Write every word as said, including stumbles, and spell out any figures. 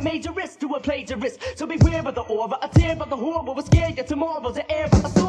a major risk to a plagiarist. So beware of the aura, a tear of the horrible, will scare you tomorrow, the air of the